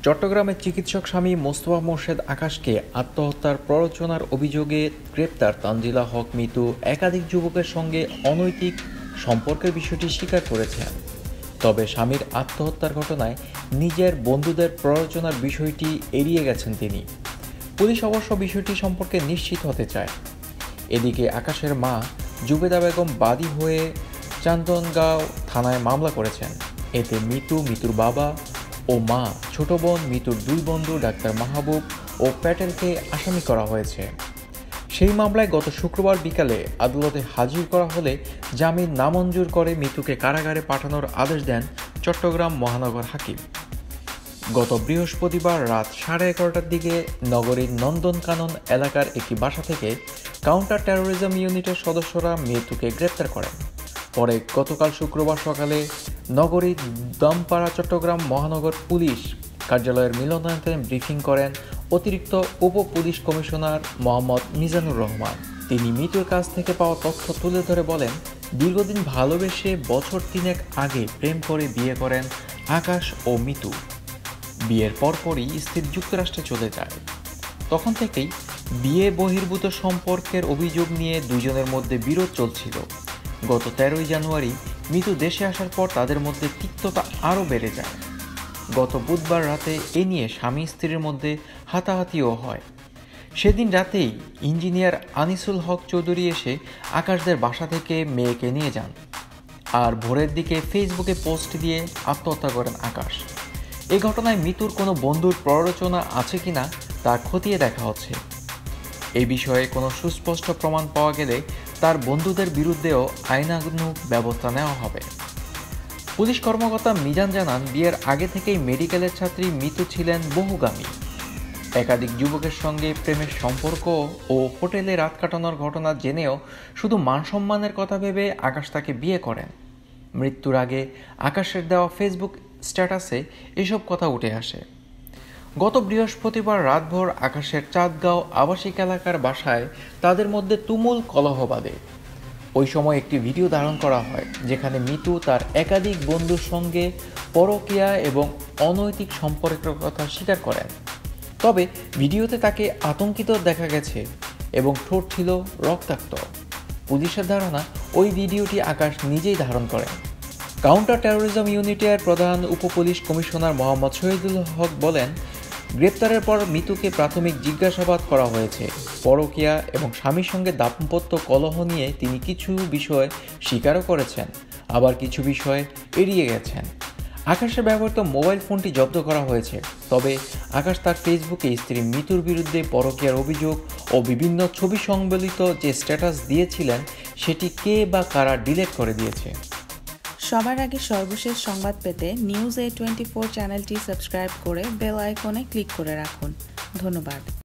চট্টগ্রামের চিকিৎসক স্বামী মোস্তফা মোর্শেদ আকাশকে আত্মহত্যার প্ররোচনার অভিযোগে গ্রেপ্তার তানজিলা হক মিতু একাধিক যুবকের সঙ্গে অনৈতিক সম্পর্কের বিষয়টি স্বীকার করেছেন। তবে স্বামীর আত্মহত্যার ঘটনায় নিজের বন্ধুদের প্ররোচনার বিষয়টি এড়িয়ে গেছেন তিনি। পুলিশ অবশ্য বিষয়টি সম্পর্কে নিশ্চিত হতে চায়। এদিকে আকাশের মা জুবেদা বেগম বাদী হয়ে চান্দনগাঁও থানায় মামলা করেছেন। এতে মিতুর বাবা ও মা, ছোট বোন, মিতুর দুই বন্ধু ডাক্তার মাহবুব ও প্যাটেলকে আসামি করা হয়েছে। সেই মামলায় গত শুক্রবার বিকালে আদালতে হাজির করা হলে জামিন নামঞ্জুর করে মিতুকে কারাগারে পাঠানোর আদেশ দেন চট্টগ্রাম মহানগর হাকিম। গত বৃহস্পতিবার রাত 11:30টার দিকে নগরীর নন্দনকানন এলাকার একটি বাসা থেকে কাউন্টার টেরোরিজম ইউনিটের সদস্যরা মিতুকে গ্রেপ্তার করেন। পরে গতকাল শুক্রবার সকালে নগরীর দামপাড়া চট্টগ্রাম মহানগর পুলিশ কার্যালয়ের মিলনায়তনে ব্রিফিং করেন অতিরিক্ত উপ পুলিশ কমিশনার মোহাম্মদ মিজানুর রহমান। তিনি মিতুর কাছ থেকে পাওয়া তথ্য তুলে ধরে বলেন, দীর্ঘদিন ভালোবেসে বছর 3 আগে প্রেম করে বিয়ে করেন আকাশ ও মিতু। বিয়ের পরপরই স্ত্রী যুক্তরাষ্ট্রে চলে যায়। তখন থেকেই বিয়ে বহির্ভূত সম্পর্কের অভিযোগ নিয়ে দুজনের মধ্যে বিরোধ চলছিল। গত 13 জানুয়ারি মিতু দেশে আসার পর তাদের মধ্যে তিক্ততা আরও বেড়ে যায়। গত বুধবার রাতে এ নিয়ে স্বামী স্ত্রীর মধ্যে হাতাহাতিও হয়। সেদিন রাতেই ইঞ্জিনিয়ার আনিসুল হক চৌধুরী এসে আকাশদের বাসা থেকে মেয়েকে নিয়ে যান। আর ভোরের দিকে ফেসবুকে পোস্ট দিয়ে আত্মহত্যা করেন আকাশ। এই ঘটনায় মিতুর কোনো বন্ধুর প্ররোচনা আছে কিনা তা খতিয়ে দেখা হচ্ছে। এই বিষয়ে কোনো সুস্পষ্ট প্রমাণ পাওয়া গেলে তার বন্ধুদের বিরুদ্ধেও আইনানুগ ব্যবস্থা নেওয়া হবে। পুলিশ কর্মকর্তা মিজান জানান, বিয়ের আগে থেকেই মেডিকেলের ছাত্রী মিতু ছিলেন বহুগামী। একাধিক যুবকের সঙ্গে প্রেমের সম্পর্ক ও হোটেলে রাত কাটানোর ঘটনা জেনেও শুধু মান সম্মানের কথা ভেবে আকাশ তাকে বিয়ে করেন। মৃত্যুর আগে আকাশের দেওয়া ফেসবুক স্ট্যাটাসে এসব কথা উঠে আসে। গত বৃহস্পতিবার রাতভর আকাশের চাঁদগাঁও আবাসিক এলাকার বাসায় তাদের মধ্যে তুমুল কলহ বাধে। ওই সময় একটি ভিডিও ধারণ করা হয় যেখানে মিতু তার একাধিক বন্ধুর সঙ্গে পরকীয়া এবং অনৈতিক সম্পর্কের কথা স্বীকার করেন। তবে ভিডিওতে তাকে আতঙ্কিত দেখা গেছে এবং ঠোঁট ছিল রক্তাক্ত। পুলিশের ধারণা, ওই ভিডিওটি আকাশ নিজেই ধারণ করেন। কাউন্টার টেরোরিজম ইউনিটের প্রধান উপপুলিশ কমিশনার মোহাম্মদ শহীদুল হক বলেন, গ্রেপ্তারের পর মিতুকে প্রাথমিক জিজ্ঞাসাবাদ করা হয়েছে। পরকীয়া এবং স্বামীর সঙ্গে দাম্পত্য কলহ নিয়ে তিনি কিছু বিষয় স্বীকারও করেছেন, আবার কিছু বিষয় এড়িয়ে গেছেন। আকাশের ব্যবহৃত মোবাইল ফোনটি জব্দ করা হয়েছে। তবে আকাশ তার ফেসবুকে স্ত্রী মিতুর বিরুদ্ধে পরকীয়ার অভিযোগ ও বিভিন্ন ছবি সংবলিত যে স্ট্যাটাস দিয়েছিলেন সেটি কে বা কারা ডিলিট করে দিয়েছে। সবার আগে সর্বশেষ সংবাদ পেতে নিউজ A24 চ্যানেলটি সাবস্ক্রাইব করে বেল আইকনে ক্লিক করে রাখুন। ধন্যবাদ।